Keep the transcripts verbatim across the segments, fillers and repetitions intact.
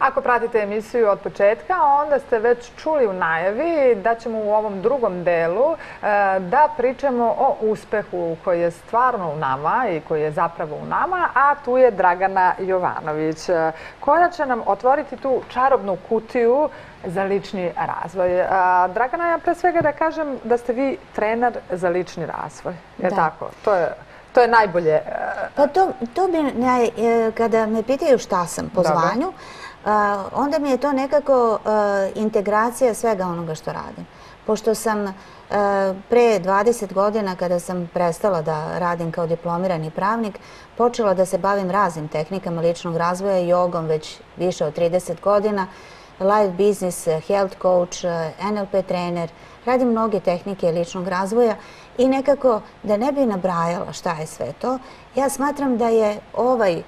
Ako pratite emisiju od početka, onda ste već čuli u najavi da ćemo u ovom drugom delu da pričamo o uspehu koji je stvarno u nama i koji je zapravo u nama, a tu je Dragana Jovanović, koja će nam otvoriti tu čarobnu kutiju za lični razvoj. Dragana, ja pre svega da kažem da ste vi trener za lični razvoj. Je tako? To je... To je najbolje. Pa to bi, kada me pitaju šta sam po zvanju, onda mi je to nekako integracija svega onoga što radim. Pošto sam pre dvadeset godina, kada sam prestala da radim kao diplomirani pravnik, počela da se bavim raznim tehnikama ličnog razvoja i jogom već više od trideset godina, life business, health coach, N L P trener, radim mnoge tehnike ličnog razvoja i nekako da ne bi nabrajala šta je sve to, ja smatram da je ovaj,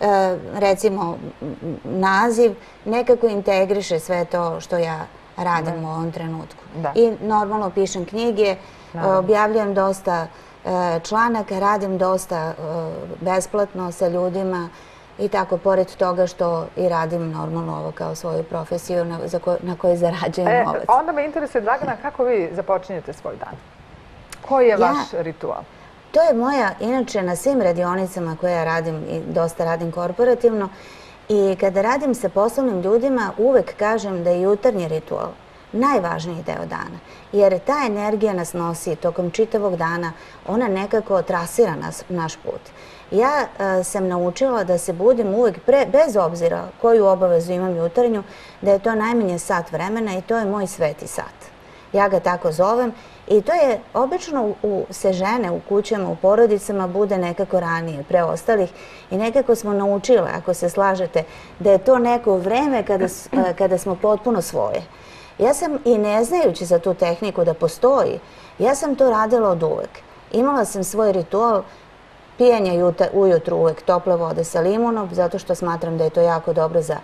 recimo, naziv nekako integriše sve to što ja radim u ovom trenutku. I normalno pišem knjige, objavljujem dosta članaka, radim dosta besplatno sa ljudima i tako, pored toga što i radim normalno ovo kao svoju profesiju na kojoj zarađujem novac. Onda me interesuje, Dragana, kako vi započinjete svoj dan? Koji je vaš ritual? To je moja, inače na svim radionicama koje ja radim i dosta radim korporativno, i kada radim sa poslovnim ljudima uvek kažem da je jutarnji ritual najvažniji deo dana, jer ta energija nas nosi tokom čitavog dana, ona nekako trasira naš put. Ja sam naučila da se budim uvek, bez obzira koju obavezu imam jutarnju, da je to najmanje sat vremena i to je moj sveti sat. Ja ga tako zovem i to je obično se žene u kućama, u porodicama bude nekako ranije pre ostalih i nekako smo naučile, ako se slažete, da je to neko vreme kada smo potpuno svoje. Ja sam, i ne znajući za tu tehniku da postoji, ja sam to radila od uvek. Imala sam svoj ritual pijenja ujutru uvek tople vode sa limunom, zato što smatram da je to jako dobro za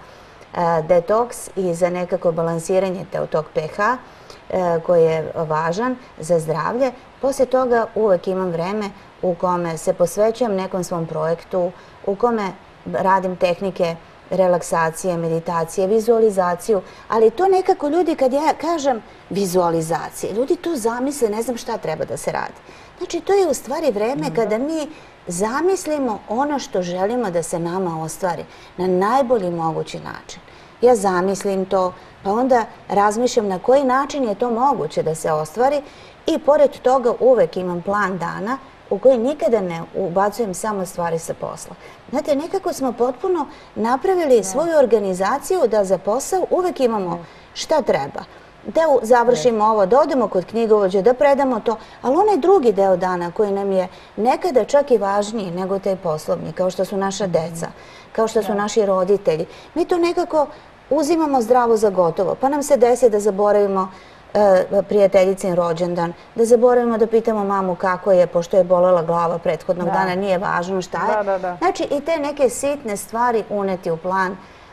detoks i za nekako balansiranje tog pH koji je važan za zdravlje. Poslije toga uvek imam vreme u kome se posvećujem nekom svom projektu, u kome radim tehnike relaksacije, meditacije, vizualizaciju, ali to nekako ljudi, kad ja kažem vizualizacije, ljudi tu zamisle, ne znam šta treba da se radi. Znači, to je u stvari vreme kada mi zamislimo ono što želimo da se nama ostvari na najbolji mogući način. Ja zamislim to, pa onda razmišljam na koji način je to moguće da se ostvari i pored toga uvek imam plan dana u koji nikada ne ubacujem samo stvari sa posla. Znate, nekako smo potpuno napravili svoju organizaciju da za posao uvek imamo šta treba. Da završimo ovo, da odemo kod knjigovođe, da predamo to, ali onaj drugi deo dana koji nam je nekada čak i važniji nego taj poslovni, kao što su naša deca, kao što su naši roditelji, mi to nekako uzimamo zdravo za gotovo, pa nam se desi da zaboravimo prijateljicin rođendan, da zaboravimo da pitamo mamu kako je, pošto je bolela glava prethodnog dana, nije važno šta je. Znači, i te neke sitne stvari uneti u plan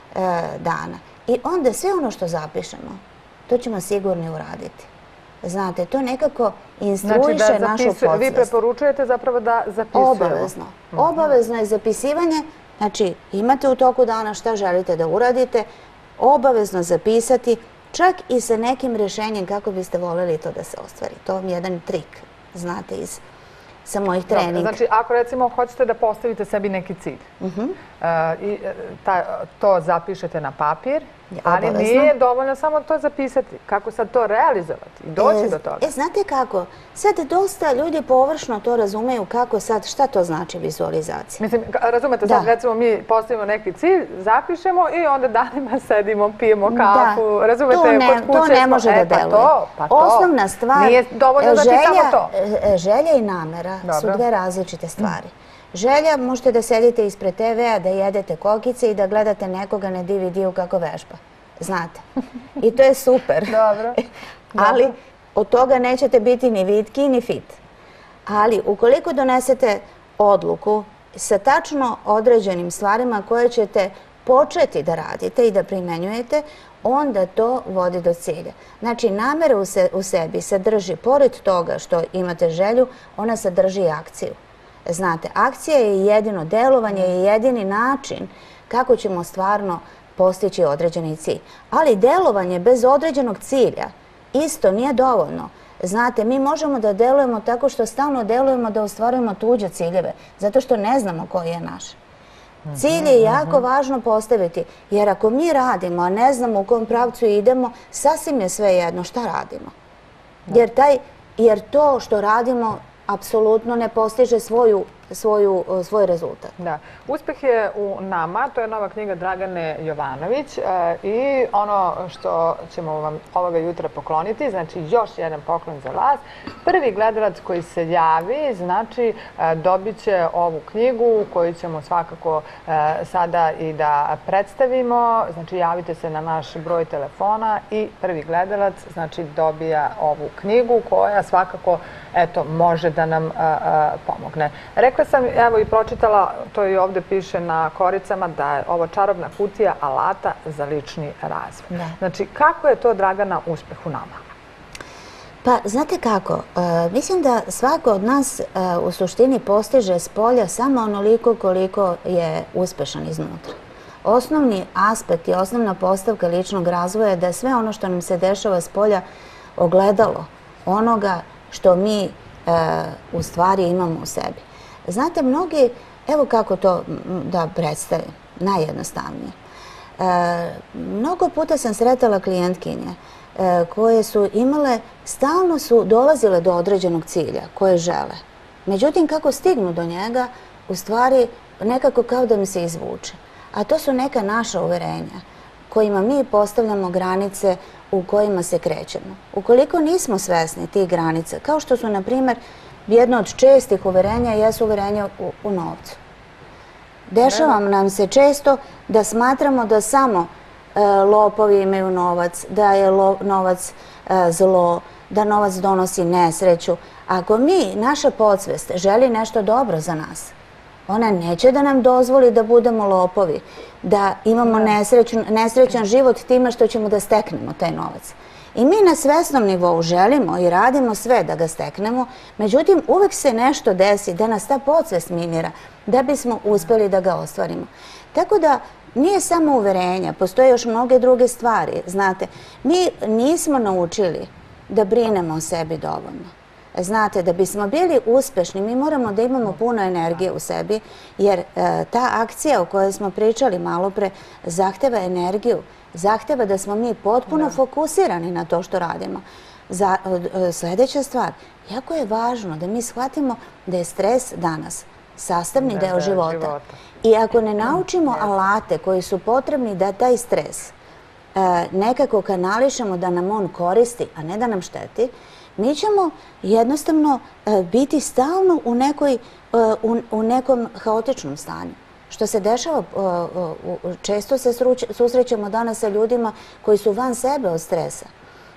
dana. I onda sve ono što zapišemo, to ćemo sigurno uraditi. Znate, to nekako instruiše našu podsvest. Vi preporučujete zapravo da zapisujemo? Obavezno. Obavezno je zapisivanje. Znači, imate u toku dana šta želite da uradite, obavezno zapisati, čak i sa nekim rešenjem kako biste voljeli to da se ostvari. To vam je jedan trik, znate, iz sa mojih treninga. Znači, ako recimo hoćete da postavite sebi neki cilj, to zapišete na papir, ali nije dovoljno samo to zapisati. Kako sad to realizovati i doći do toga? E, znate kako? Sad dosta ljudi površno to razumeju kako sad, šta to znači vizualizacija. Mislim, razumete sad, recimo mi postavimo neki cilj, zapišemo i onda danima sedimo, pijemo kafu, razumete, kod kuće smo... To ne može da deluje. Osnovna stvar, želja i namera su dve različite stvari. Želja, možete da sedite ispred te ve a, da jedete kokice i da gledate nekoga na de ve de-u kako vežba. Znate. I to je super. Dobro. Ali od toga nećete biti ni vitki ni fit. Ali ukoliko donesete odluku sa tačno određenim stvarima koje ćete početi da radite i da primenjujete, onda to vodi do cilja. Znači, namera u sebi sadrži, pored toga što imate želju, ona sadrži i akciju. Znate, akcija je jedino delovanje i jedini način kako ćemo stvarno postići određeni cilj. Ali delovanje bez određenog cilja isto nije dovoljno. Znate, mi možemo da delujemo tako što stalno delujemo da ostvarujemo tuđe ciljeve, zato što ne znamo koji je naš. Cilj je jako važno postaviti, jer ako mi radimo, a ne znamo u kom pravcu idemo, sasvim je sve jedno šta radimo. Jer, taj, jer to što radimo apsolutno ne postiže svoju, svoju, svoj rezultat. Da. Uspeh je u nama, to je nova knjiga Dragane Jovanović i ono što ćemo vam ovoga jutra pokloniti, znači još jedan poklon za vas. Prvi gledalac koji se javi, znači dobit će ovu knjigu koju ćemo svakako sada i da predstavimo. Znači javite se na naš broj telefona i prvi gledalac znači dobija ovu knjigu koja svakako eto, može da nam pomogne. Rekla sam, evo i pročitala, to i ovdje piše na koricama, da je ovo čarobna kutija alata za lični razvoj. Znači, kako je to, Dragana, uspeh u nama? Pa, znate kako, mislim da svako od nas u suštini postiže s polja samo onoliko koliko je uspešan iznutra. Osnovni aspekt i osnovna postavka ličnog razvoja je da je sve ono što nam se dešava s polja ogledalo onoga što mi u stvari imamo u sebi. Znate, mnogi, evo kako to da predstavim, najjednostavnije. Mnogo puta sam sretala klijentkinje koje su imale, stalno su dolazile do određenog cilja koje žele. Međutim, kako stignu do njega, u stvari nekako kao da mi se izvuče. A to su neka naša uverenja kojima mi postavljamo granice u kojima se krećemo. Ukoliko nismo svesni tih granica, kao što su, na primjer, jedno od čestih uverenja jesu uverenja u novcu. Dešava nam se često da smatramo da samo lopovi imaju novac, da je novac zlo, da novac donosi nesreću. Ako mi, naša podsvest, želi nešto dobro za nas, ona neće da nam dozvoli da budemo lopovi, da imamo nesrećan život time što ćemo da steknemo taj novac. I mi na svesnom nivou želimo i radimo sve da ga steknemo, međutim uvek se nešto desi da nas ta podsvest minira da bismo uspeli da ga ostvarimo. Tako da nije samo uverenja, postoje još mnoge druge stvari. Znate, mi nismo naučili da brinemo o sebi dovoljno. Znate, da bismo bili uspešni, mi moramo da imamo puno energije u sebi, jer ta akcija o kojoj smo pričali malo pre zahteva energiju, zahteva da smo mi potpuno fokusirani na to što radimo. Sljedeća stvar, jako je važno da mi shvatimo da je stres danas sastavni deo života. I ako ne naučimo alate koji su potrebni da taj stres nekako kanališemo da nam on koristi, a ne da nam šteti, mi ćemo jednostavno biti stalno u nekom haotičnom stanju. Što se dešava, često se susrećemo danas sa ljudima koji su van sebe od stresa.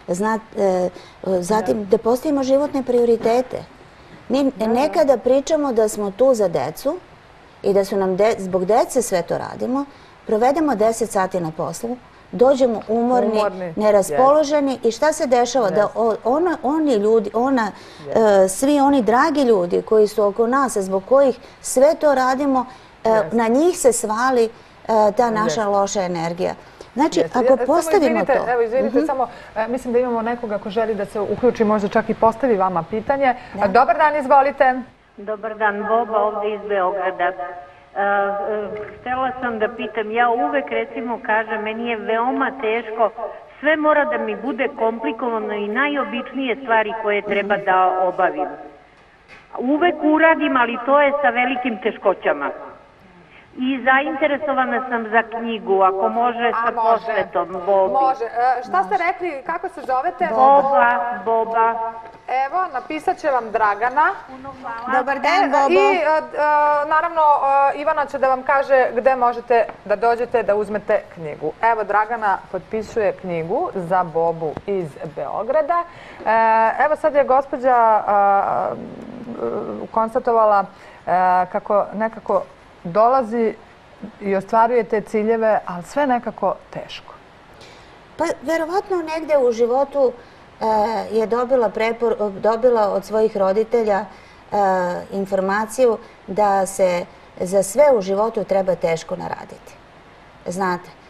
Zatim, da postavimo životne prioritete. Mi nekada pričamo da smo tu za decu i da su nam zbog dece sve to radimo, provedemo deset sati na poslu, dođemo umorni, neraspoloženi i šta se dešava? Da oni ljudi, svi oni dragi ljudi koji su oko nas, zbog kojih sve to radimo, na njih se svali ta naša loša energija. Znači, ako postavimo to... Evo, izvinite, samo mislim da imamo nekoga ko želi da se uključi, možda čak i postavi vama pitanje. Dobar dan, izvolite. Dobar dan, Boba, ovdje iz Beograda. Htela sam da pitam, ja uvek recimo kažem, meni je veoma teško, sve mora da mi bude komplikovano i najobičnije stvari koje treba da obavim. Uvek uradim, ali to je sa velikim teškoćama. I zainteresovana sam za knjigu, ako može sa posvetom Bobi. Može. Šta ste rekli, kako se zovete? Boba, Boba. Evo, napisat će vam Dragana. Dobar dan, Bobo. I naravno, Ivana će da vam kaže gde možete da dođete da uzmete knjigu. Evo, Dragana potpisuje knjigu za Bobu iz Beograda. Evo, sad je gospođa konstatovala kako nekako dolazi i ostvaruje te ciljeve, ali sve nekako teško. Pa, verovatno negde u životu je dobila od svojih roditelja informaciju da se za sve u životu treba teško naraditi. Znate,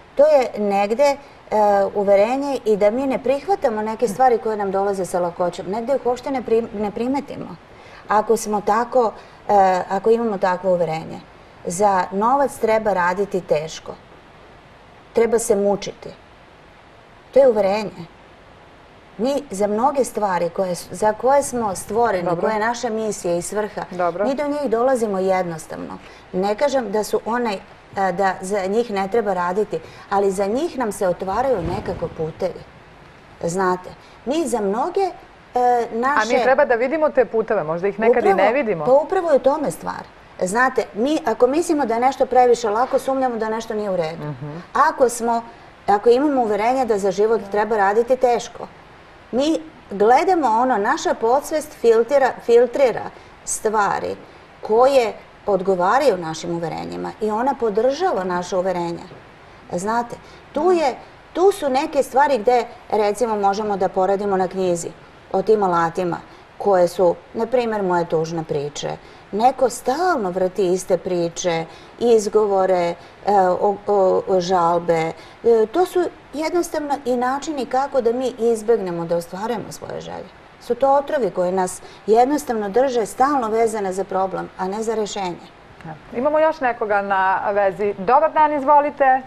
To je negde uverenje i da mi ne prihvatamo neke stvari koje nam dolaze sa lakoćom. Negde ih uopšte ne primetimo. Ako smo tako, ako imamo takvo uverenje. Za novac treba raditi teško. Treba se mučiti. To je uverenje. Mi za mnoge stvari za koje smo stvoreni, koje je naša misija i svrha, mi do njih dolazimo jednostavno. Ne kažem da su one, da za njih ne treba raditi, ali za njih nam se otvaraju nekako putevi. Znate, mi za mnoge naše... A mi treba da vidimo te puteve, možda ih nekad i ne vidimo. Pa upravo je u tome stvar. Znate, mi ako mislimo da je nešto previše lako, sumnjamo da nešto nije u redu. Ako smo, ako imamo uverenje da za život treba raditi teško, mi gledamo ono, naša podsvest filtrira stvari koje odgovaraju našim uverenjima i ona podržava naše uverenja. Znate, tu su neke stvari gde, recimo, možemo da poradimo na knjizi o tim alatima koje su, na primjer, moje tužne priče. Neko stalno vrti iste priče, izgovore, žalbe. To su jednostavno i načini kako da mi izbegnemo da ostvarujemo svoje želje. Su to otrovi koji nas jednostavno drže stalno vezane za problem, a ne za rešenje. Imamo još nekoga na vezi. Dobar dan, izvolite.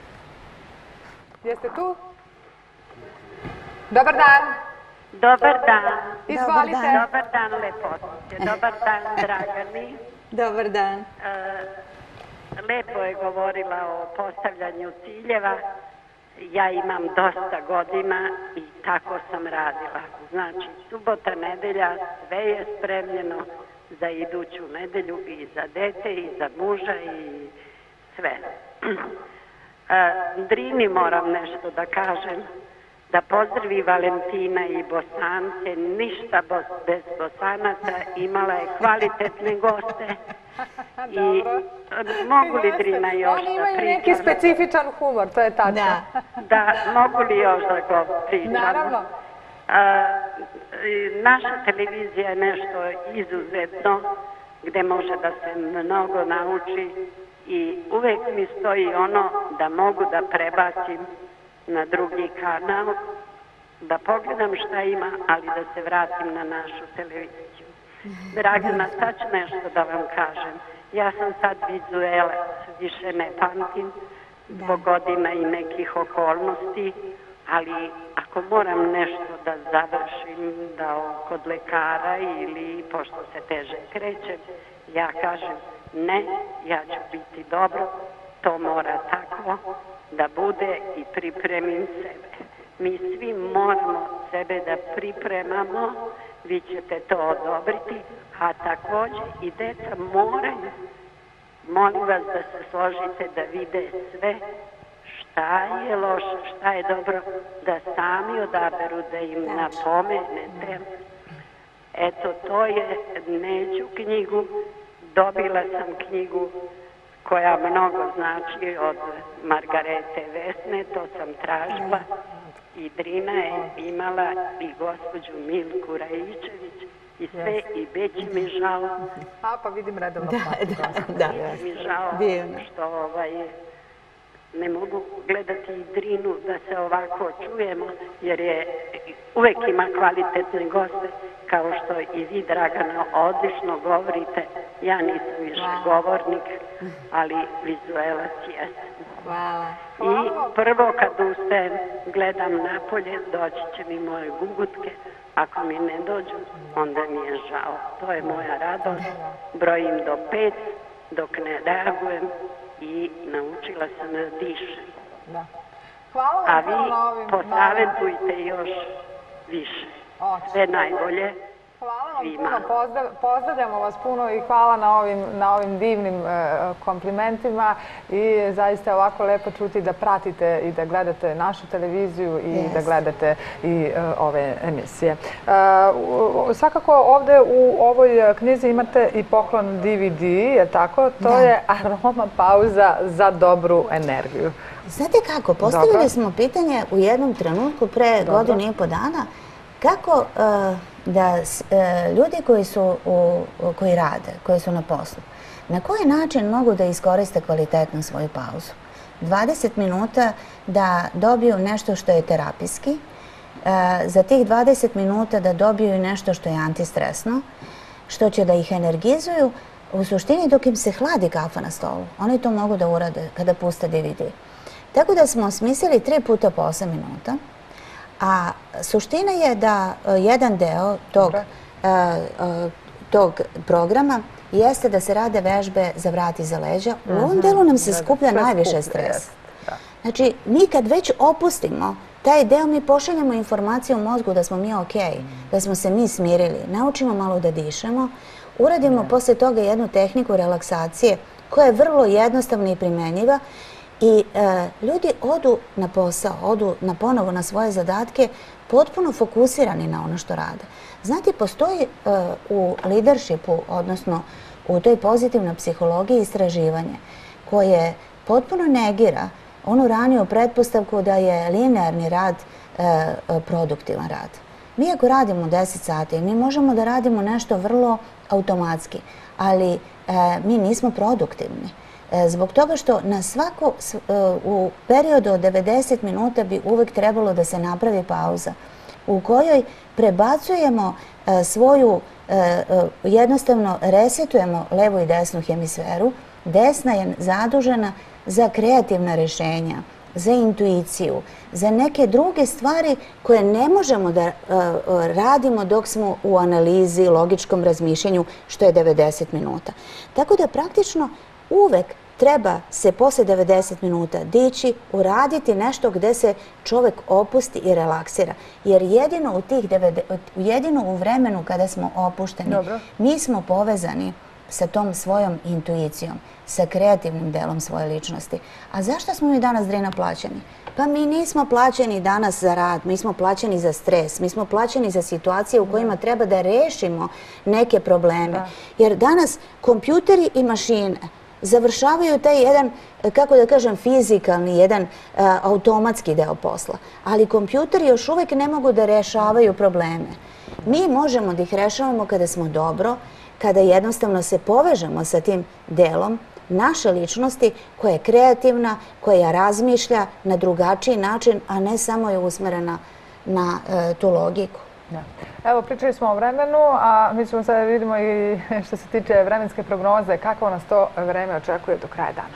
Jeste tu? Dobar dan. Dobar dan. Izvolite. Dobar dan, lepotice. Dobar dan, Dragani. Dobar dan. Lepo je govorila o postavljanju ciljeva. Ja imam dosta godina i tako sam radila. Znači, subota, nedelja, sve je spremljeno za iduću nedelju i za dete i za muža i sve. Drini moram nešto da kažem. Da pozdravi Valentina i Bosance, ništa bez Bosanaca, imala je kvalitetne goste. I mogu li Drina još da pričam? Oni imaju neki specifičan humor, to je tačno. Da, mogu li još da go pričam? Naravno. Naša televizija je nešto izuzetno, gde može da se mnogo nauči i uvek mi stoji ono da mogu da prebacim na drugi kanal, da pogledam šta ima, ali da se vratim na našu televiziju. Dragana, sad ću nešto da vam kažem. Ja sam sad vizuelac, više ne pamtim, zbog godina i nekih okolnosti, ali ako moram nešto da završim, da kod lekara ili pošto se teže krećem, ja kažem ne, ja ću biti dobro, to mora tako da bude i pripremim sebe. Mi svi moramo sebe da pripremamo, vi ćete to odobriti, a također i deca moraju, molim vas da se složite da vide sve šta je loše, šta je dobro, da sami odaberu, da im napomenete. Eto, to je, neću knjigu, dobila sam knjigu koja mnogo znači od Margarete Vesne, to sam tražila. I Drina je imala i gospođu Milku Rajičević i sve, i Beći mi žao. A, pa vidim redovno. Da, mi žao što ne mogu gledati i Drinu da se ovako čujemo, jer je uvek ima kvalitetne goste, kao što i vi, Dragana, odlično govorite. Ja nisam više govornik, ali vizuelac jeste. I prvo kad ustajem, gledam napolje, doći će mi moje gugutke. Ako mi ne dođu, onda mi je žao. To je moja radost. Brojim do pet, dok ne reagujem i naučila sam da dišem. A vi posavetujte još više. Sve najbolje. Hvala vam puno, pozdravljamo vas puno i hvala na ovim divnim komplimentima i zaista je ovako lepo čuti da pratite i da gledate našu televiziju i da gledate i ove emisije. Svakako ovde u ovoj knjizi imate i poklon D V D, je tako? To je Aroma pauza za dobru energiju. Znate kako, postavili smo pitanje u jednom trenutku pre godinu i po dana kako da ljudi koji rade, koji su na poslu, na koji način mogu da iskoriste kvalitetno svoju pauzu? dvadeset minuta da dobiju nešto što je terapijski, za tih dvadeset minuta da dobiju nešto što je antistresno, što će da ih energizuju, u suštini dok im se hladi kafa na stolu. Oni to mogu da urade kada puste D V D. Tako da smo smislili tri puta po osam minuta, a suština je da jedan deo tog, tog programa jeste da se rade vežbe za vrat i za leđa. U ovom delu nam se skuplja najviše stres. Znači, mi kad već opustimo taj deo, mi pošaljamo informaciju u mozgu da smo mi okej, da smo se mi smirili, naučimo malo da dišemo, uradimo posle toga jednu tehniku relaksacije koja je vrlo jednostavna i primenjiva i ljudi odu na posao, odu na ponovo na svoje zadatke potpuno fokusirani na ono što rade. Znate, postoji u leadershipu, odnosno u toj pozitivnoj psihologiji istraživanje koje potpuno negira onu raniju pretpostavku da je linearni rad produktivan rad. Mi ako radimo deset sati, mi možemo da radimo nešto vrlo automatski, ali mi nismo produktivni. Zbog toga što na svako, u periodu od devedeset minuta bi uvek trebalo da se napravi pauza u kojoj prebacujemo svoju, jednostavno resetujemo levu i desnu hemisferu. Desna je zadužena za kreativna rešenja, za intuiciju, za neke druge stvari koje ne možemo da radimo dok smo u analizi, logičkom razmišljanju, što je devedeset minuta. Tako da praktično uvek treba se posle devedeset minuta dići, uraditi nešto gde se čovek opusti i relaksira. Jer jedino u, tih jedino u vremenu kada smo opušteni, mi smo povezani sa tom svojom intuicijom, sa kreativnim delom svoje ličnosti. A zašto smo mi danas Drina plaćeni? Pa mi nismo plaćeni danas za rad, mi smo plaćeni za stres, mi smo plaćeni za situacije u kojima treba da rešimo neke probleme. Jer danas kompjuteri i mašine završavaju taj jedan, kako da kažem, fizikalni, jedan automatski deo posla. Ali kompjuteri još uvek ne mogu da rešavaju probleme. Mi možemo da ih rešavamo kada smo dobro, kada jednostavno se povežemo sa tim delom naše ličnosti koja je kreativna, koja razmišlja na drugačiji način, a ne samo je usmerena na tu logiku. Evo, pričali smo o vremenu, a mi ćemo sada vidimo i što se tiče vremenske prognoze, kako nas to vreme očekuje do kraja dana.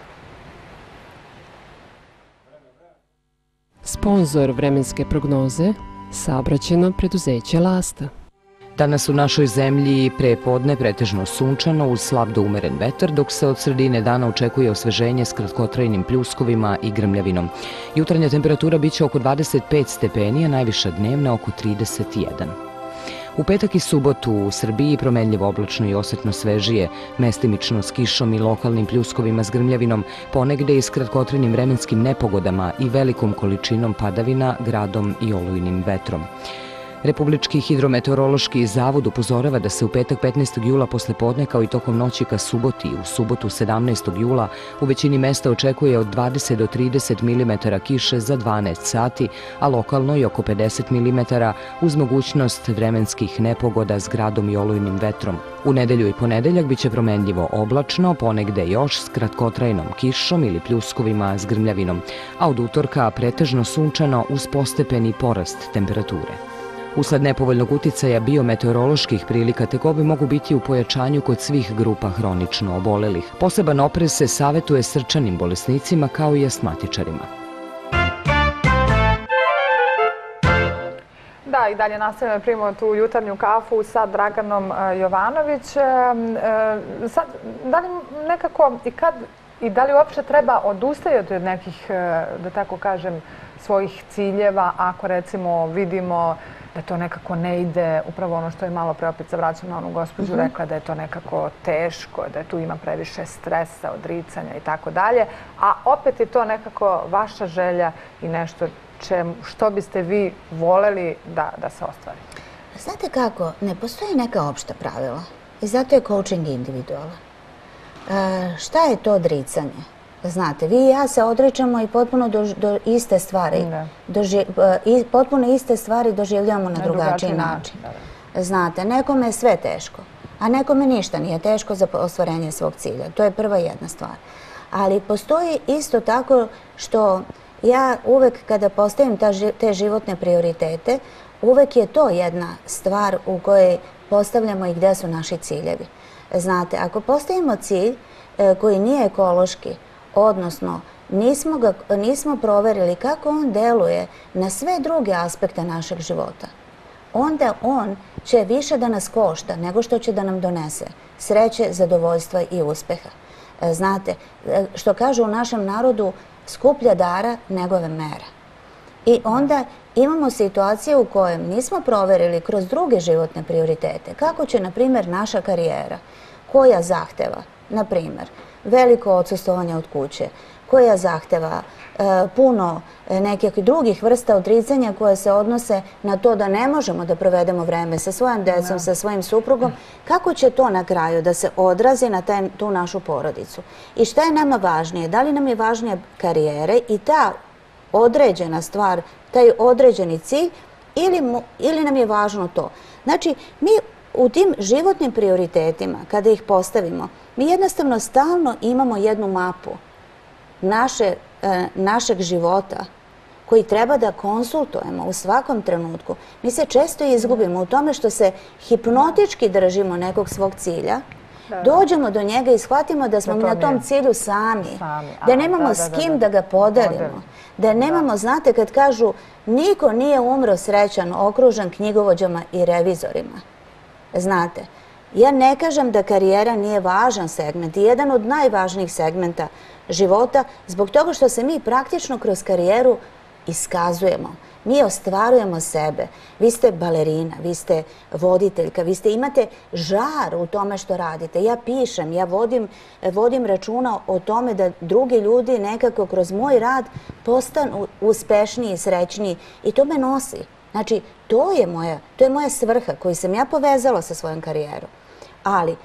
Sponzor vremenske prognoze, saobraćajno preduzeće Lasta. Danas u našoj zemlji pre podne pretežno sunčano uz slab do umeren vetar, dok se od sredine dana očekuje osveženje s kratkotrajnim pljuskovima i grmljavinom. Jutarnja temperatura biće oko dvadeset pet stepeni, a najviša dnevna oko trideset jedan. U petak i subotu u Srbiji promenljivo oblačno i osetno svežije, mestimično s kišom i lokalnim pljuskovima s grmljavinom, ponegde i s kratkotrajnim vremenskim nepogodama i velikom količinom padavina, gradom i olujnim vetrom. Republički hidrometeorološki zavod upozorava da se u petak petnaestog jula posle podne kao i tokom noći ka suboti i u subotu sedamnaestog jula u većini mesta očekuje od dvadeset do trideset milimetara kiše za dvanaest sati, a lokalno i oko pedeset milimetara uz mogućnost vremenskih nepogoda s gradom i olujnim vetrom. U nedelju i ponedeljak biće promenljivo oblačno, ponegde još s kratkotrajnom kišom ili pljuskovima s grmljavinom, a od utorka pretežno sunčano uz postepeni porast temperature. Usled nepovoljnog uticaja biometeoroloških prilika tegobe mogu biti u pojačanju kod svih grupa hronično obolelih. Poseban oprez se savetuje srčanim bolesnicima kao i astmatičarima. Da, i dalje nastavljamo, primamo tu jutarnju kafu sa Draganom Jovanović. Sad, da li nekako i kad i da li uopšte treba odustajati od nekih, da tako kažem, svojih ciljeva ako recimo vidimo da to nekako ne ide, upravo ono što je malo pre, opet se vraćam na onu gospođu, rekla da je to nekako teško, da tu ima previše stresa, odricanja i tako dalje, a opet je to nekako vaša želja i nešto što biste vi voleli da se ostvari? Znate kako, ne postoji neka opšta pravila i zato je coaching individualan. Šta je to odricanje? Znate, vi i ja se odričemo i potpuno do iste stvari, potpuno iste stvari doživljamo na drugačiji način. Znate, nekome je sve teško, a nekome ništa nije teško za ostvarenje svog cilja. To je prva jedna stvar. Ali postoji isto tako što ja uvek kada postavim te životne prioritete, uvek je to jedna stvar u kojoj postavljamo i gde su naši ciljevi. Znate, ako postavimo cilj koji nije ekološki, odnosno nismo proverili kako on deluje na sve druge aspekte našeg života, onda on će više da nas košta nego što će da nam donese sreće, zadovoljstva i uspeha. Znate, što kažu u našem narodu, skuplja dara negove mera. I onda imamo situacije u kojem nismo proverili kroz druge životne prioritete kako će, na primjer, naša karijera, koja zahteva, na primjer, veliko odsustvovanje od kuće, koja zahteva puno nekih drugih vrsta odricanja koje se odnose na to da ne možemo da provedemo vreme sa svojom decom, sa svojim suprugom, kako će to na kraju da se odrazi na tu našu porodicu? I šta je nama važnije? Da li nam je važnija karijere i ta određena stvar, taj određeni cilj, ili nam je važno to? Znači, mi u tim životnim prioritetima, kada ih postavimo, mi jednostavno stalno imamo jednu mapu našeg života koji treba da konsultujemo u svakom trenutku. Mi se često izgubimo u tome što se hipnotički držimo nekog svog cilja, dođemo do njega i shvatimo da smo na tom cilju sami, da nemamo s kim da ga podelimo, da nemamo, znate, kad kažu niko nije umro srećan, okružen knjigovođama i revizorima. Znate, ja ne kažem da karijera nije važan segment i jedan od najvažnijih segmenta života zbog toga što se mi praktično kroz karijeru iskazujemo. Mi ostvarujemo sebe. Vi ste balerina, vi ste voditeljka, vi ste imate žar u tome što radite. Ja pišem, ja vodim računa o tome da drugi ljudi nekako kroz moj rad postanu uspešniji, srećniji i to me nosi. Znači, to je moja svrha koju sam ja povezala sa svojom karijerom. Ali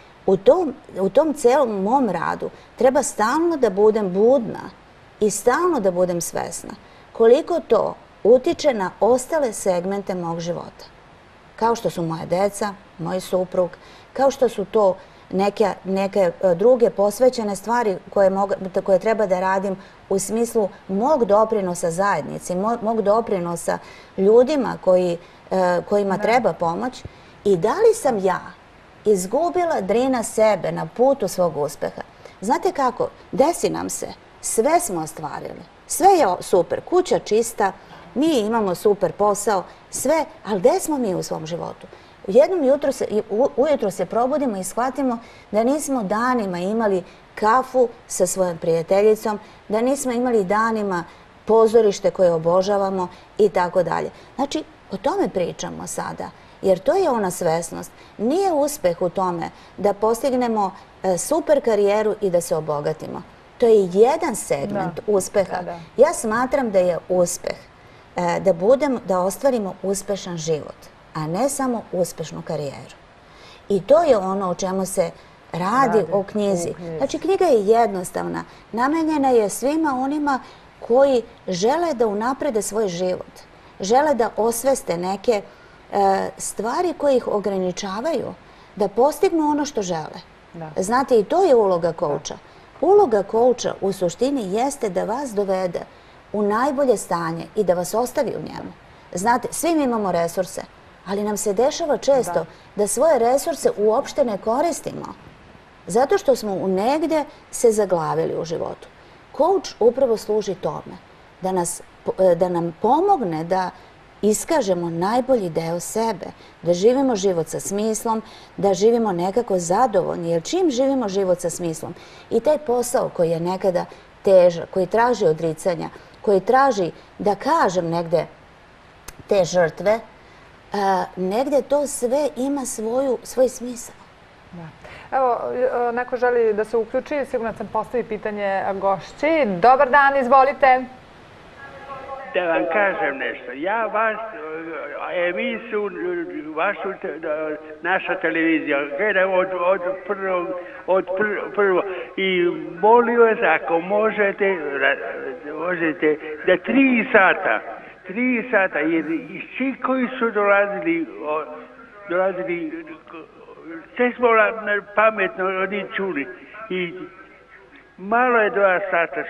u tom celom mom radu treba stalno da budem budna i stalno da budem svesna koliko to utiče na ostale segmente mog života. Kao što su moja deca, moj suprug, kao što su to neke druge posvećene stvari koje treba da radim u smislu mog doprinosa zajednici, mog doprinosa ljudima kojima treba pomoć. I da li sam ja izgubila drina sebe na putu svog uspeha? Znate kako, desi nam se, sve smo ostvarili, sve je super, kuća čista, mi imamo super posao, sve, ali gde smo mi u svom životu? Jednom ujutro se probudimo i shvatimo da nismo danima imali kafu sa svojom prijateljicom, da nismo imali danima pozorište koje obožavamo i tako dalje. Znači, o tome pričamo sada, jer to je ona svesnost. Nije uspeh u tome da postignemo super karijeru i da se obogatimo. To je jedan segment uspeha. Ja smatram da je uspeh da ostvarimo uspešan život, a ne samo uspešnu karijeru. I to je ono o čemu se radi u knjizi. Znači, knjiga je jednostavna. Namenjena je svima onima koji žele da unaprede svoj život, žele da osveste neke stvari koje ih ograničavaju, da postignu ono što žele. Znate, i to je uloga kouča. Uloga kouča u suštini jeste da vas dovede u najbolje stanje i da vas ostavi u njemu. Znate, svi mi imamo resurse, ali nam se dešava često da svoje resurse uopšte ne koristimo, zato što smo u negde se zaglavili u životu. Kouč upravo služi tome, da nam pomogne da iskažemo najbolji deo sebe, da živimo život sa smislom, da živimo nekako zadovoljni, jer čim živimo život sa smislom i taj posao koji je nekada težak, koji traži odricanja, koji traži, da kažem negde, te žrtve, negde to sve ima svoj smisao. Evo, neko želi da se uključi, sigurno sam postavi pitanje gošći. Dobar dan, izvolite. Da vam kažem nešto. Ja vas, emisiju, vašu, naša televizija, gledam od prvog, od prvo. I molim vas, ako možete, možete, da tri sata, tri sata, jer svi koji su dolazili, dolazili, sve smo pametno oni čuli. I Malo je dva sata.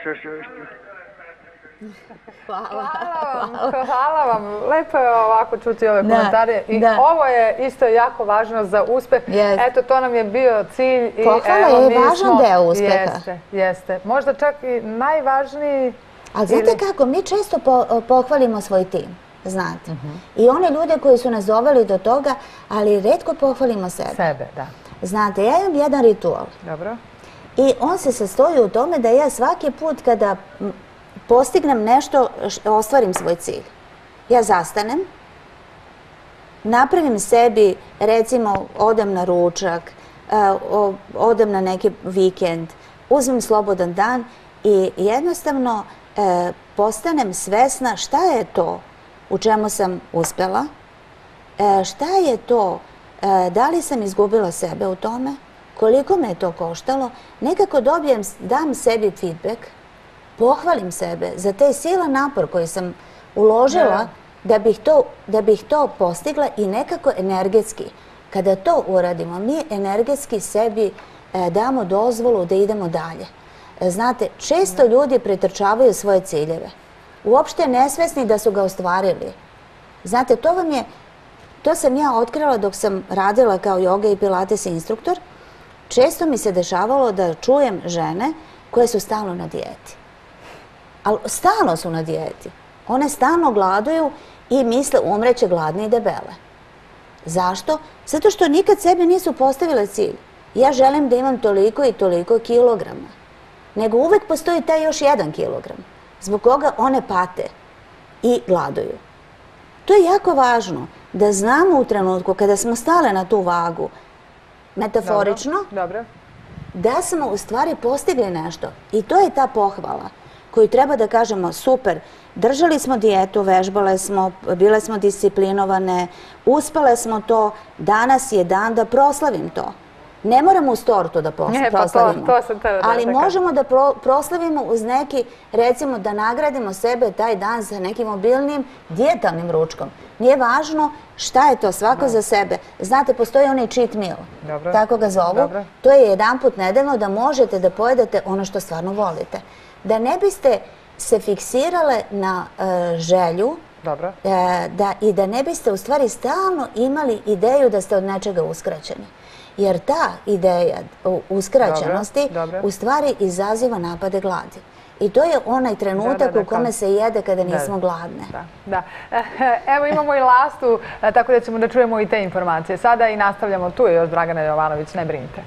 Hvala vam, hvala vam. Lepo je ovako čuti ove komentare i ovo je isto jako važno za uspeh. Eto, to nam je bio cilj. Pohvala je važan deo uspeha. Jeste, jeste. Možda čak i najvažniji. Ali znate kako, mi često pohvalimo svoj tim, znate. I one ljude koji su nas doveli do toga, ali retko pohvalimo sebe. Sebe, da. Znate, ja imam jedan ritual. Dobro. I on se sastoji u tome da ja svaki put kada postignem nešto, ostvarim svoj cilj. Ja zastanem, napravim sebi, recimo, odem na ručak, odem na neki vikend, uzmem slobodan dan i jednostavno postanem svesna šta je to u čemu sam uspela, šta je to, da li sam izgubila sebe u tome, koliko me je to koštalo, nekako dobijem, dam sebi feedback, pohvalim sebe za taj silan napor koji sam uložila da bih to postigla i nekako energetski. Kada to uradimo, mi energetski sebi damo dozvolu da idemo dalje. Znate, često ljudi pretrčavaju svoje ciljeve. Uopšte nesvesni da su ga ostvarili. Znate, to vam je, to sam ja otkrila dok sam radila kao yoga i pilates instruktor. Često mi se dešavalo da čujem žene koje su stalno na dijeti. Ali stalno su na dijeti. One stalno gladuju i misle umreće gladne i debele. Zašto? Zato što nikad sebi nisu postavile cilj. Ja želim da imam toliko i toliko kilograma. Nego uvek postoji taj još jedan kilogram, zbog koga one pate i gladuju. To je jako važno da znamo u trenutku kada smo stale na tu vagu, metaforično, da smo u stvari postigli nešto. I to je ta pohvala koju treba da kažemo super, držali smo dijetu, vežbale smo, bile smo disciplinovane, uspale smo to, danas je dan da proslavim to. Ne moramo uz tortu da proslavimo, ali možemo da proslavimo uz neki, recimo da nagradimo sebe taj dan sa nekim obilnim dijetalnim ručkom. Nije važno šta je to, svako za sebe. Znate, postoji onaj cheat meal, tako ga zovu. To je jedan put nedeljno da možete da pojedete ono što stvarno volite. Da ne biste se fiksirale na želju i da ne biste u stvari stalno imali ideju da ste od nečega uskraćeni. Jer ta ideja uskraćenosti u stvari izaziva napade gladi. I to je onaj trenutak u kome se jede kada nismo gladne. Da. Evo imamo i Lastu, tako da ćemo da čujemo i te informacije. Sada i nastavljamo, tu je još Dragana Jovanović, ne brinite.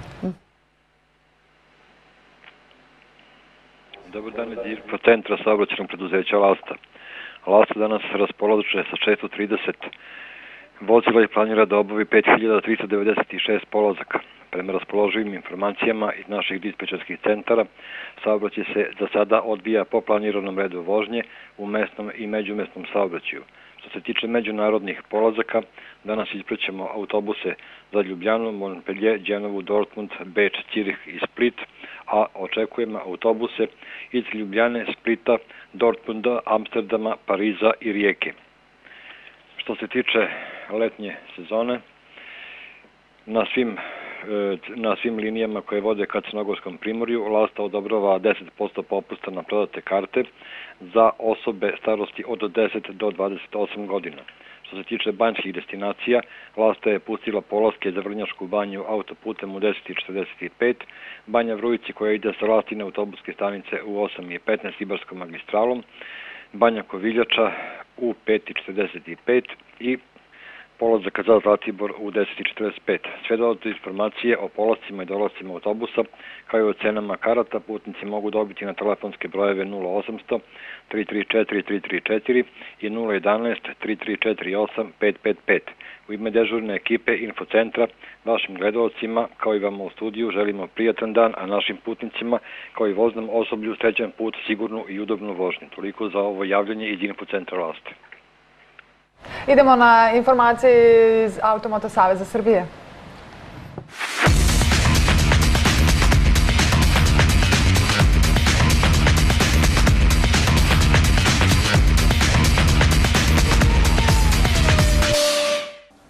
Dobar dan iz Infocentra saobraćajnog preduzeća Lasta. Lasta danas raspolaže sa šesto trideset vozila i planira da obavi pet hiljada trista devedeset šest polazaka. Prema raspoloživim informacijama iz naših dispečerskih centara, saobraćaj se za sada odvija po planiranom redu vožnje u mesnom i međumesnom saobraćaju. Što se tiče međunarodnih polazaka, danas isprećemo autobuse za Ljubljanu, Montpellier, Đenovu, Dortmund, Beč, Cirih i Split, a očekujemo autobuse iz Ljubljane, Splita, Dortmunda, Amsterdama, Pariza i Rijeke. Što se tiče letnje sezone, na svim, na svim linijama koje vode ka Crnogorskom primorju, Lasta odobrava deset posto popusta na prodate karte za osobe starosti od deset do dvadeset osam godina. Što se tiče banjskih destinacija, Lasta je pustila polaske za Vrnjačku banju autoputem u deset i četrdeset pet, Banja Vrujici koja ide sa Lastine autobuske stanice u osam i petnaest Ibarskom magistralom, Banja Koviljača u pet i četrdeset pet i polazaka za Zlatibor u deset i četrdeset pet. Sve dodatne informacije o polazcima i dolazcima autobusa, kao i o cenama karata, putnici mogu dobiti na telefonske brojeve nula osamsto tri tri četiri tri tri četiri i nula jedanaest tri tri četiri osam pet pet pet. U ime dežurne ekipe Infocentra, vašim gledalcima, kao i vama u studiju, želimo prijatan dan, a našim putnicima, kao i voznom osoblju, srećan put, sigurnu i udobnu vožnju. Toliko za ovo javljanje iz Infocentra Laste. Idemo na informacije iz Automoto Saveza Srbije.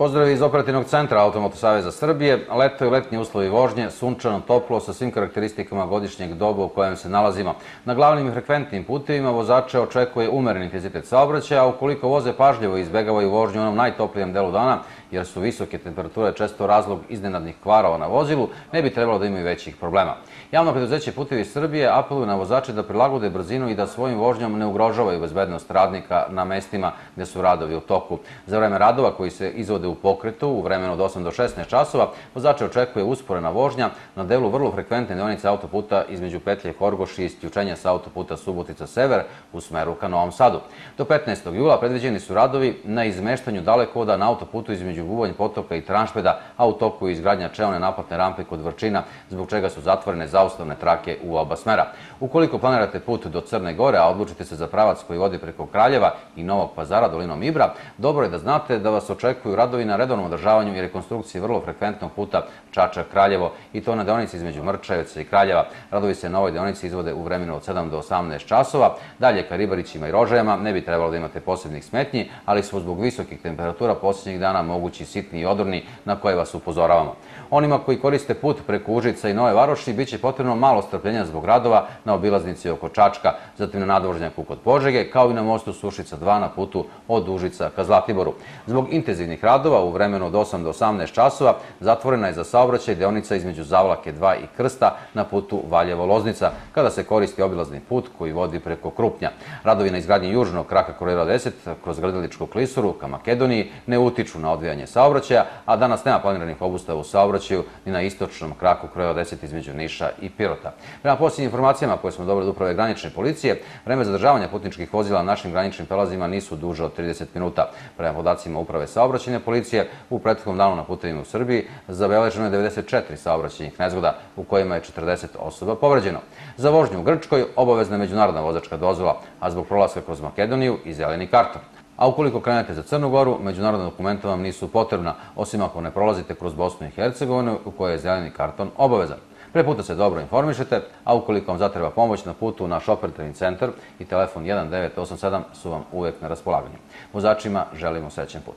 Pozdrav iz Operativnog centra Automoto saveza Srbije. Leto i letnji uslovi vožnje, sunčano, toplo, sa svim karakteristikama godišnjeg doba u kojem se nalazimo. Na glavnim i frekventnim putevima vozače očekuje umeren intenzitet saobraćaja, a ukoliko voze pažljivo i izbegavaju vožnju u onom najtoplijem delu dana, jer su visoke temperature često razlog iznenadnih kvarova na vozilu, ne bi trebalo da imaju većih problema. Javno preduzeće Putevi Srbije apeluju na vozače da prilagode brzinu i da svojim vožnjom ne ugrožavaju bezbednost radnika na mestima gde su radovi u toku. Za vreme radova koji se izvode u pokretu u vremenu od osam do šesnaest časova, vozače očekuje usporena vožnja na delu vrlo frekventne deonice autoputa između petlje Horgoš i isključenja sa autoputa Subotica-Sever u smeru ka Novom Sadu. Do petnaestog jula predviđeni su radovi na izmeštanju dalekovoda na autoputu između Bubanj Potoka i Tranšpeda, a u toku je izgradnja čeone naplatne rampe kod Vrčina, zbog čega su zatvorene zaustavne trake u oba smera. Ukoliko planirate put do Crne Gore, a odlučite se za pravac koji vodi preko Kraljeva i Novog Pazara dolinom Ibra, dobro je da znate da vas očekuju radovi na redovnom održavanju i rekonstrukciji vrlo frekventnog puta Čačak-Kraljevo, i to na deonici između Mrčajevca i Kraljeva. Radovi se na ovoj deonici izvode u vremenu od sedam do osamnaest časova. Dalje ka Ribarićima i Rožajama ne bi trebalo da imate posebnih smetnji, ali su zbog visokih temperatura posljednjih dana mogući sitni i odorni, na koje vas upozoravamo. Onima koji koriste put preko Užica i Nove Varoši biće potrebno malo strpljenja zbog radova na obilaznici oko Čačka, zatim na nadvožnjaku kod Požege, kao i na mostu Sušica dva na putu od Užica ka Zlatiboru. Zbog intenzivnih radova u vremenu od osam do osamnaest časova zatvorena je za saobraćaj deonica između Zavlake dva i Krsta na putu Valjevo-Loznica, kada se koristi obilazni put koji vodi preko Krupnja. Radovi na izgradnji južnog kraka Koridora deset kroz Grdeličku klisuru ka Makedoniji ne utiču na odvijanje saobraćaja, a danas nema planiranih obustava u saobraćaju ni na istočnom kraku Koridora deset između Niša i Pirota. Prema posljednjim informacijama koje smo dobili od Uprave granične policije, vreme zadržavanja putničkih vozila na našim graničnim prelazima nisu duže od trideset minuta. Prema podacima Uprave saobraćajne policije, u prethodnom danu na putevima u Srbiji zabeleženo je devedeset četiri saobraćajnih nezgoda, u kojima je četrdeset osoba povređeno. Za vožnju u Grčkoj obavezna je međunarodna vozačka dozvola, a zbog prolaska kroz Makedoniju i zeleni karton. A ukoliko krenete za Crnu Goru, međunarodna dokumenta vam nisu potrebna, osim ako ne prolazite kroz Bosnu i Hercegovinu, u kojoj je zeleni karton obavezan. Pre puta se dobro informišete, a ukoliko vam zatreba pomoć na putu, naš operativni centar i telefon jedan devet osam sedam su vam uvek na raspolaganju. Vozačima želimo srećan put.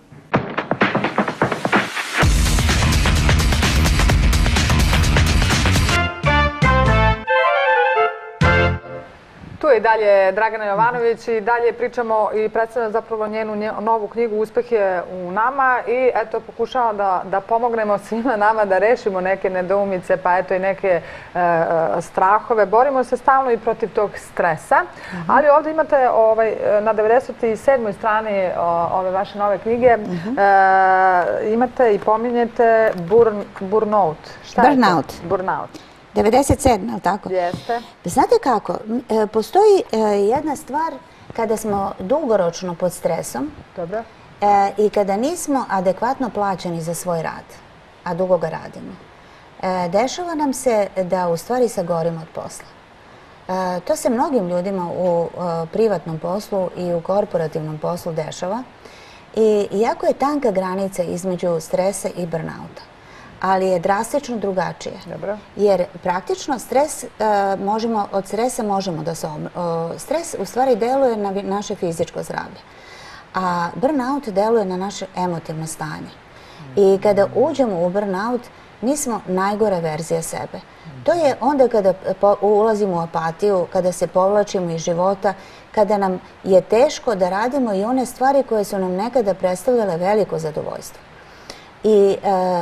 Tu je i dalje Dragana Jovanović i dalje pričamo i predstavljamo zapravo njenu novu knjigu Uspeh je u nama, i eto pokušavamo da, da pomognemo svima nama da rešimo neke nedoumice, pa eto i neke e, strahove. Borimo se stalno i protiv tog stresa, uh-huh. ali ovdje imate ovaj, na devedeset sedmoj strani ove vaše nove knjige uh-huh. e, imate i pominjete burn, burnout. Šta burnout. je to? Burnout. devedeset sedma, ali tako? Jeste. Znate kako, postoji jedna stvar kada smo dugoročno pod stresom Dobro. i kada nismo adekvatno plaćeni za svoj rad, a dugo ga radimo. Dešava nam se da u stvari sagorimo od posla. To se mnogim ljudima u privatnom poslu i u korporativnom poslu dešava, i jako je tanka granica između stresa i burnouta. Ali je drastično drugačije. Dobro. Jer praktično stres, možemo, od stresa možemo da se... Stres u stvari deluje na naše fizičko zdravlje, a burnout deluje na naše emotivno stanje. I kada uđemo u burnout, mi smo najgore verzija sebe. To je onda kada ulazimo u apatiju, kada se povlačimo iz života, kada nam je teško da radimo i one stvari koje su nam nekada predstavljale veliko zadovoljstvo. I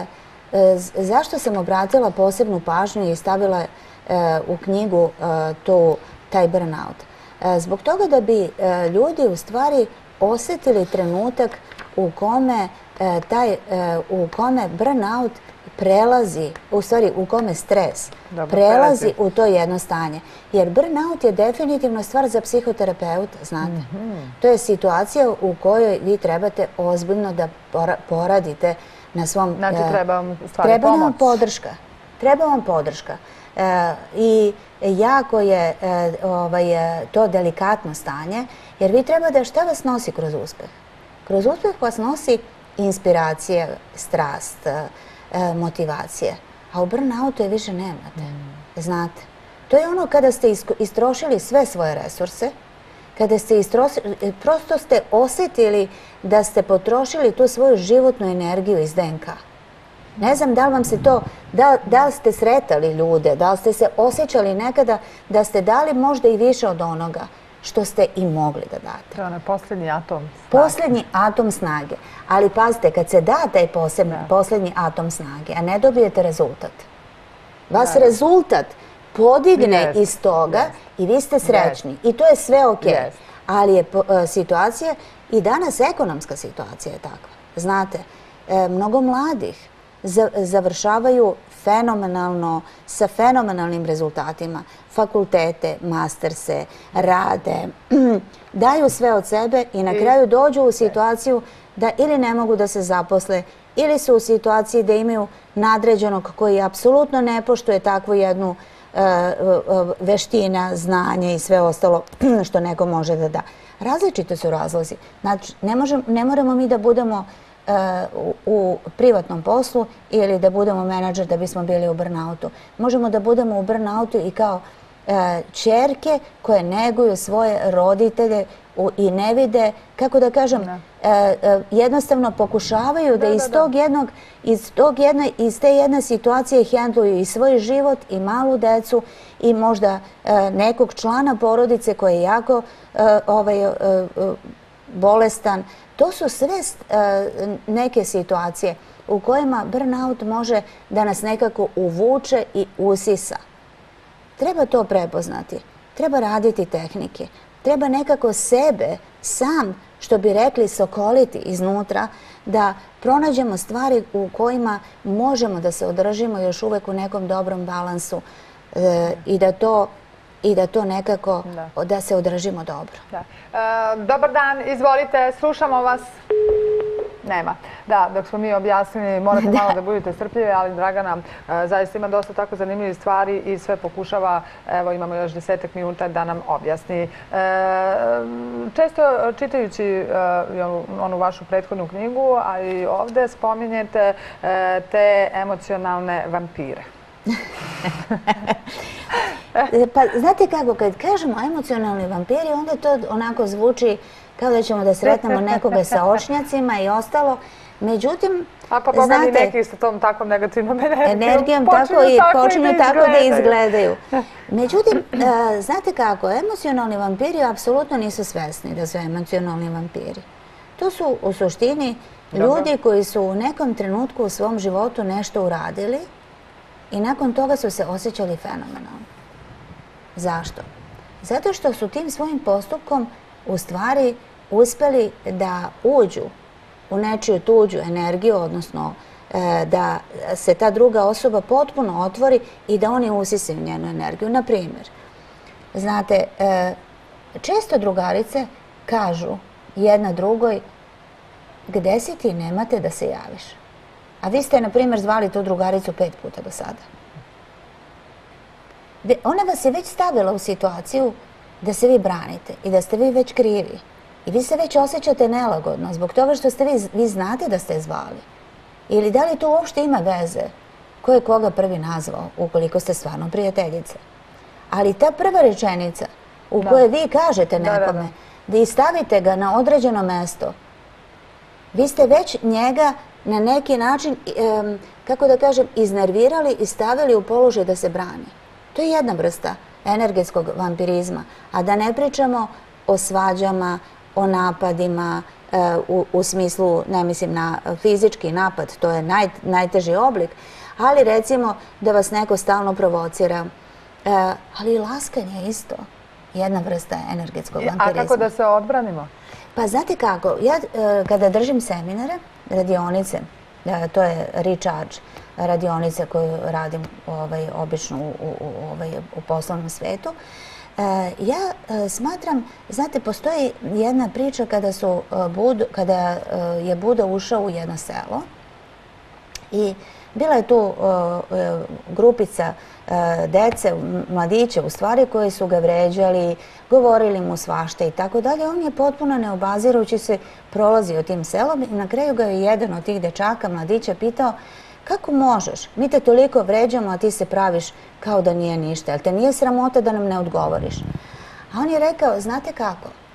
zašto sam obratila posebnu pažnju i stavila u knjigu taj burnout? Zbog toga da bi ljudi u stvari osjetili trenutak u kome taj, u kome burnout prelazi, u stvari u kome stres prelazi u to jedno stanje. Jer burnout je definitivno stvar za psihoterapeuta, znate. To je situacija u kojoj vi trebate ozbiljno da poradite na svom... Znači treba vam stvari pomoć. Treba vam podrška. Treba vam podrška. I jako je to delikatno stanje, jer vi treba da šta vas nosi kroz uspeh? Kroz uspeh vas nosi inspiracija, strast, motivacije. A u burnoutu je više nemate. Znate. To je ono kada ste istrošili sve svoje resurse kada ste istrošili, prosto ste osjetili da ste potrošili tu svoju životnu energiju iz D N K. Ne znam da li vam se to, da, da li ste sretali ljude, da li ste se osjećali nekada da ste dali možda i više od onoga što ste i mogli da date. To je onaj posljednji atom snage. Posljednji atom snage. Ali pazite, kad se da taj posebni, posljednji atom snage, a ne dobijete rezultat, vas da. rezultat podigne yes. iz toga yes. i vi ste srećni. Yes. I to je sve ok. Yes. Ali je uh, situacija, i danas ekonomska situacija je takva. Znate, e, mnogo mladih za, završavaju fenomenalno, sa fenomenalnim rezultatima, fakultete, masterse, rade, daju sve od sebe i na kraju dođu u situaciju da ili ne mogu da se zaposle, ili su u situaciji da imaju nadređenog koji apsolutno ne poštuje takvu jednu uh, uh, veština, znanje i sve ostalo što neko može da da. Različite su razlozi. Znači, ne, možem, ne moramo mi da budemo u, u privatnom poslu ili da budemo menadžer da bismo bili u burnoutu. Možemo da budemo u burnoutu i kao e, ćerke koje neguju svoje roditelje u, i ne vide, kako da kažem, e, e, jednostavno pokušavaju da, da iz tog jednog, iz, tog jedne, iz te jedne situacije hendluju i svoj život i malu decu i možda e, nekog člana porodice koji je jako e, ovaj, e, e, bolestan. To su sve uh, neke situacije u kojima burnout može da nas nekako uvuče i usisa. Treba to prepoznati. Treba raditi tehnike. Treba nekako sebe sam, što bi rekli, sokoliti iznutra, da pronađemo stvari u kojima možemo da se održimo još uvek u nekom dobrom balansu uh, i da to i da to nekako, da, da se održimo dobro. Da. E, dobar dan, izvolite, slušamo vas. Nema. Da, dok smo mi objasnili, morate da. malo da budete strpljivi, ali Dragana e, zaista ima dosta tako zanimljivih stvari i sve pokušava, evo imamo još desetak minuta da nam objasni. E, često čitajući e, onu vašu prethodnu knjigu, a i ovde spominjete e, te emocionalne vampire. Pa znate kako, kad kažemo emocionalni vampiri, onda to onako zvuči kao da ćemo da sretnemo nekoga sa ošnjacima i ostalo. Međutim, a pa Boga mi neki sa tom takvom negativnom energijom, energijom tako i počinju tako da izgledaju. Međutim, znate kako, emocionalni vampiri apsolutno nisu svesni da su emocionalni vampiri. To su u suštini ljudi koji su u nekom trenutku u svom životu nešto uradili i nakon toga su se osjećali fenomenalno. Zašto? Zato što su tim svojim postupkom u stvari uspeli da uđu u nečiju tuđu energiju, odnosno e, da se ta druga osoba potpuno otvori i da oni usisaju njenu energiju. Na primjer, znate, e, često drugarice kažu jedna drugoj: gde si ti, nemate da se javiš. A vi ste, na primjer, zvali tu drugaricu pet puta do sada. Ona vas je već stavila u situaciju da se vi branite i da ste vi već krivi. I vi se već osjećate nelagodno zbog toga što ste vi, vi znate da ste je zvali. Ili da li to uopšte ima veze ko je koga prvi nazvao, ukoliko ste stvarno prijateljice. Ali ta prva rečenica u da. kojoj vi kažete nekome da, da, da. da i stavite ga na određeno mesto, vi ste već njega na neki način, kako da kažem, iznervirali i stavili u položaj da se brani. To je jedna vrsta energetskog vampirizma. A da ne pričamo o svađama, o napadima, u, u smislu, ne mislim na fizički napad, to je naj, najteži oblik, ali recimo da vas neko stalno provocira. Ali i laskanje je isto jedna vrsta energetskog vampirizma. A kako da se odbranimo? Pa znate kako, ja kada držim seminare, radionice, to je recharge radionice koju radim ovaj, obično u, u, ovaj, u poslovnom svetu, ja smatram, znate, postoji jedna priča kada, su, kada je Buda ušao u jedno selo i bila je tu grupica dece, mladića u stvari, koji su ga vređali, govorili mu svašta i tako dalje. On je potpuno neobazirujući se prolazio tim selom i na kraju ga je jedan od tih dečaka, mladića, pitao: kako možeš? Mi te toliko vređamo, a ti se praviš kao da nije ništa. Jel te nije sramota da nam ne odgovoriš? A on je rekao: znate kako?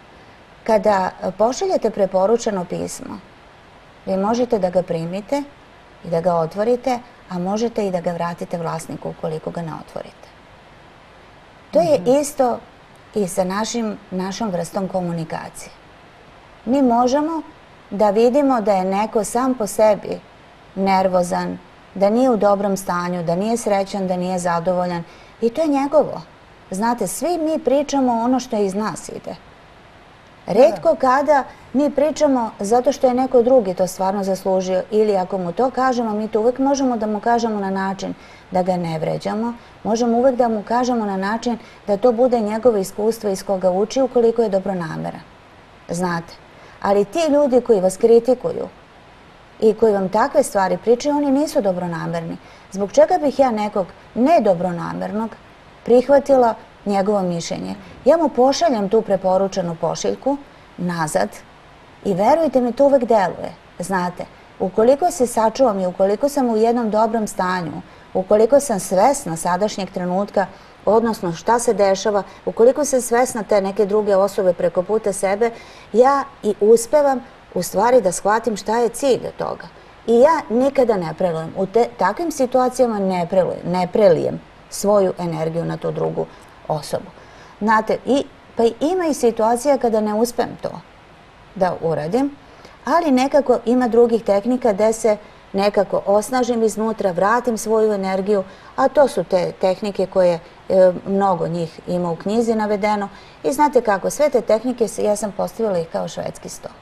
kada pošaljete preporučeno pismo, vi možete da ga primite i da ga otvorite, a možete i da ga vratite vlasniku ukoliko ga ne otvorite. To je isto i sa našom vrstom komunikacije. Mi možemo da vidimo da je neko sam po sebi nervozan, da nije u dobrom stanju, da nije srećan, da nije zadovoljan i to je njegovo. Znate, svi mi pričamo ono što iz nas ide. Retko kada mi pričamo zato što je neko drugi to stvarno zaslužio ili ako mu to kažemo, mi to uvek možemo da mu kažemo na način da ga ne vređamo, možemo uvek da mu kažemo na način da to bude njegovo iskustvo iz koga uči ukoliko je dobronameran. Znate, ali ti ljudi koji vas kritikuju i koji vam takve stvari pričaju, oni nisu dobronamerni. Zbog čega bih ja nekog nedobronamernog prihvatila njegovo mišljenje? Ja mu pošaljem tu preporučenu pošiljku nazad i verujte mi, to uvek deluje. Znate, ukoliko se sačuvam i ukoliko sam u jednom dobrom stanju, ukoliko sam svesna sadašnjeg trenutka, odnosno šta se dešava, ukoliko sam svesna te neke druge osobe preko puta sebe, ja i uspevam u stvari da shvatim šta je cilj od toga. I ja nikada ne prelujem. U takvim situacijama ne prelijem svoju energiju na tu drugu osobu. Znate, pa ima i situacija kada ne uspem to da uradim, ali nekako ima drugih tehnika gde se nekako osnažim iznutra, vratim svoju energiju, a to su te tehnike koje mnogo njih ima u knjizi navedeno. I znate kako, sve te tehnike ja sam postavila ih kao švedski sto.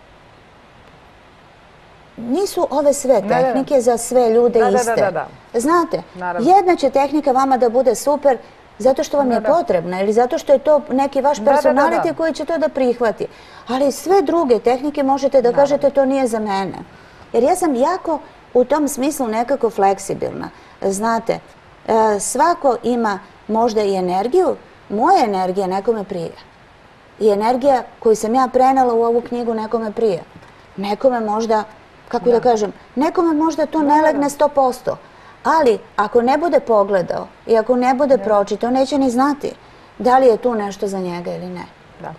Nisu ove sve tehnike za sve ljude iste. Znate, jedna će tehnika vama da bude super zato što vam je potrebna ili zato što je to neki vaš personality koji će to da prihvati. Ali sve druge tehnike možete da kažete to nije za mene. Jer ja sam jako u tom smislu nekako fleksibilna. Znate, svako ima možda i energiju, moja energija nekome prija. I energija koju sam ja prenela u ovu knjigu nekome prija. Nekome možda, kako da kažem, nekome možda to ne legne sto posto. Ali ako ne bude pogledao i ako ne bude pročitao, neće ni znati da li je tu nešto za njega ili ne.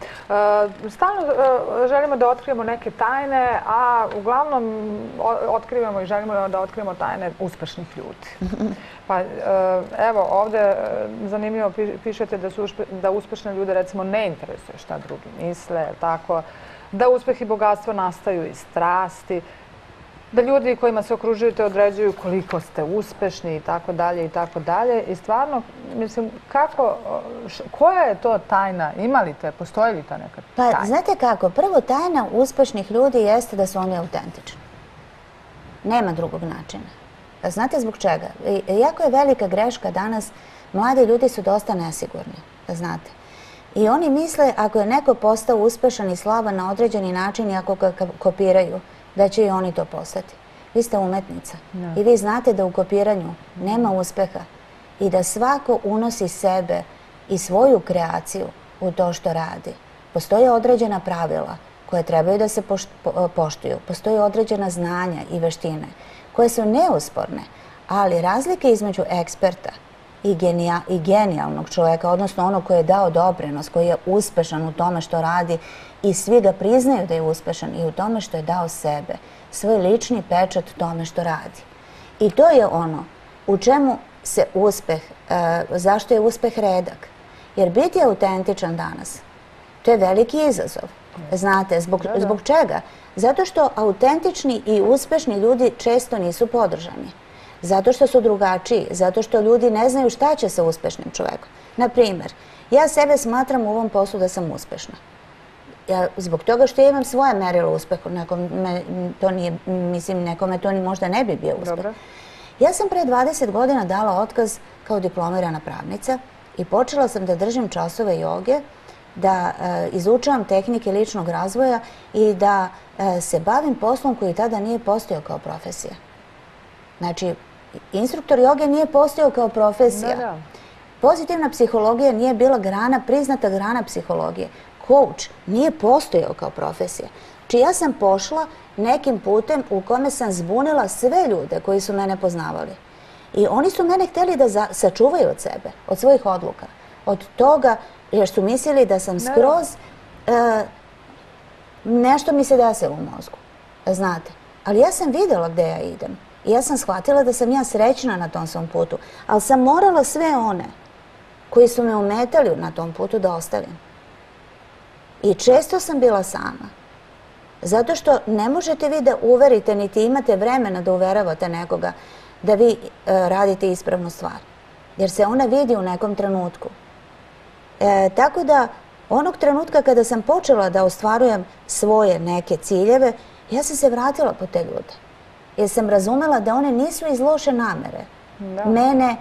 Stalno želimo da otkrijemo neke tajne, a uglavnom otkrivamo i želimo da otkrijemo tajne uspešnih ljudi. Pa evo ovde zanimljivo pišete da uspešne ljude recimo ne interesuje šta drugi misle, tako da uspeh i bogatstvo nastaju iz strasti, da ljudi kojima se okružujete određuju koliko ste uspešni i tako dalje i tako dalje. I stvarno, mislim, kako, koja je to tajna? Ima li te, postoji li ta neka tajna? Pa, znate kako, prvo tajna uspešnih ljudi jeste da su oni autentični. Nema drugog načina. Znate zbog čega? Jako je velika greška danas, mladi ljudi su dosta nesigurni, znate. I oni misle, ako je neko postao uspešan i slavan na određeni način i ako ga kopiraju, da će i oni to postati. Vi ste umetnica i vi znate da u kopiranju nema uspeha i da svako unosi sebe i svoju kreaciju u to što radi. Postoje određena pravila koje trebaju da se poštuju. Postoje određena znanja i veštine koje su neusporne, ali razlike između eksperta i genijalnog čoveka, odnosno onog koji je dao doprinos, koji je uspešan u tome što radi i svi ga priznaju da je uspešan i u tome što je dao sebe, svoj lični pečat tome što radi. I to je ono u čemu se uspeh, zašto je uspeh redak. Jer biti autentičan danas, to je veliki izazov. Znate, zbog čega? Zato što autentični i uspešni ljudi često nisu podržani. Zato što su drugačiji, zato što ljudi ne znaju šta će sa uspešnim čovekom. Naprimjer, ja sebe smatram u ovom poslu da sam uspešna. Zbog toga što ja imam svoje merilo uspeha, mislim, nekome to možda ne bi bio uspeh. Ja sam pre dvadeset godina dala otkaz kao diplomirana pravnica i počela sam da držim časove joge, da izučavam tehnike ličnog razvoja i da se bavim poslom koji tada nije postojao kao profesija. Znači, instruktor joge nije postojao kao profesija. Pozitivna psihologija nije bila grana, priznata grana psihologije. Coach nije postojao kao profesija. Znači, ja sam pošla nekim putem u kome sam zbunila sve ljude koji su mene poznavali. I oni su mene hteli da sačuvaju od sebe, od svojih odluka. Od toga, jer su mislili da sam skroz nešto mi se desilo u mozgu, znate. Ali ja sam vidjela gde ja idem. I ja sam shvatila da sam ja srećna na tom svom putu. Ali sam morala sve one koji su me ometali na tom putu da ostavim. I često sam bila sama. Zato što ne možete vi da uverite, niti imate vremena da uveravate nekoga da vi radite ispravnu stvar. Jer se ona vidi u nekom trenutku. Tako da, onog trenutka kada sam počela da ostvarujem svoje neke ciljeve, ja sam se vratila po te ljude. Jer sam razumela da one nisu iz loše namere. Mene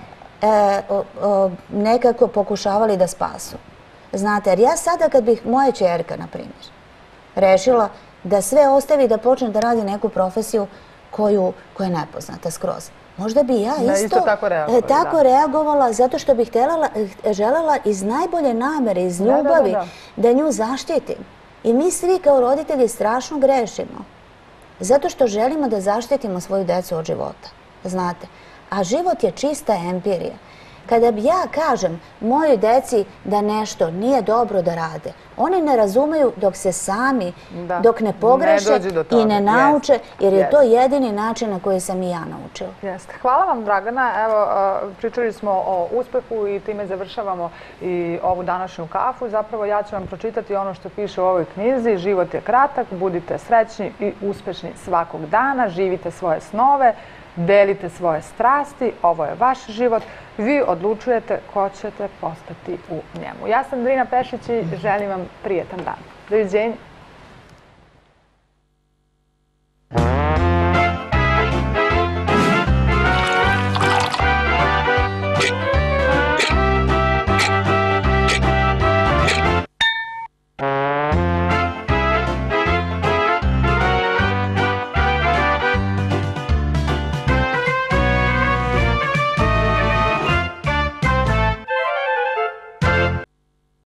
nekako pokušavali da spasu. Znate, jer ja sada kad bih moja ćerka, na primjer, rešila da sve ostavi da počne da radi neku profesiju koja je nepoznata skroz. Možda bi ja isto tako reagovala zato što bih želela iz najbolje namere, iz ljubavi, da nju zaštitim. I mi svi kao roditelji strašno grešimo. Zato što želimo da zaštitimo svoju decu od života. Znate, a život je čista empirija. Kada bi ja kažem mojoj deci da nešto nije dobro da rade, oni ne razumeju dok se sami, dok ne pogreše i ne nauče, jer je to jedini način na koji sam i ja naučila. Hvala vam, Dragana. Evo, pričali smo o uspehu i time završavamo i ovu današnju kafu. Zapravo ja ću vam pročitati ono što piše u ovoj knjizi. Život je kratak, budite srećni i uspešni svakog dana, živite svoje snove, delite svoje strasti, ovo je vaš život, vi odlučujete ko ćete postati u njemu. Ja sam Drina Pešić i želim vam prijetan dan. Doviđenja.